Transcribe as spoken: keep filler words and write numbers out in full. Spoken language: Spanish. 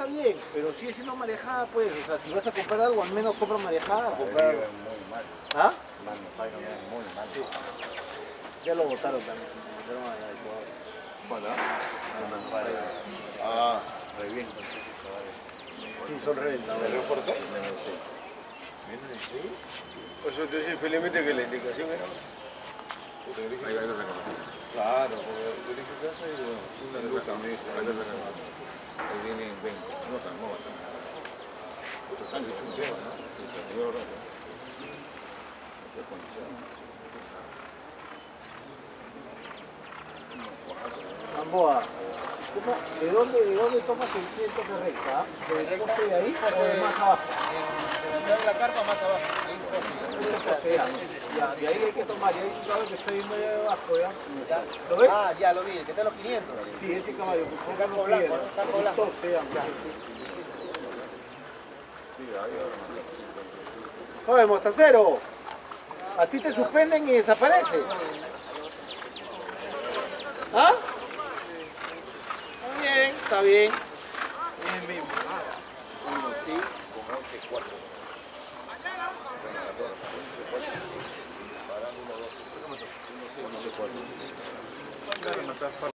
bien, pero sigue siendo marejada, pues. O sea, si vas a comprar algo, al menos compra marejada. Comprar algo. Muy mal. ¿Ah? Mano, Pairo me da muy mal. Sí. Ya lo botaron también. Lo botaron allá de Ecuador. ¿Cuál, ah? Ah, reviento. Sí, son reventados. ¿Me reportó? Sí. ¿Sí? Pues yo te decía felizmente que la indicación era... Ahí va, ahí va, claro, porque yo dije casa y bueno, una luca me dijo. Ahí viene veinte. No tan, no tan. Han dicho un tema, ¿no? Yo no. ¿Qué condición? Gamboa, ¿cómo, de, dónde, ¿de dónde tomas el ciento de recta? ¿De poste de ahí o de más abajo? De la carpa más abajo. Ahí Ese poste, ya. Ya, de ahí hay que tomar, y hay un caballo que está ahí medio debajo, ¿ya? ¿Ya? ¿Lo ves? Ah, ya lo vi, el que está en los quinientos. Sí, ese caballo, por favor, Campo no blanco, pierda. ¿no? Campo blanco. Listo, se llama. Oye, Mostacero, a ti te suspenden y desapareces. ¿Ah? Está bien, está bien. Bien, bien. Sí, con once cuatro. Parando uno, dos, tres, uno, cuatro.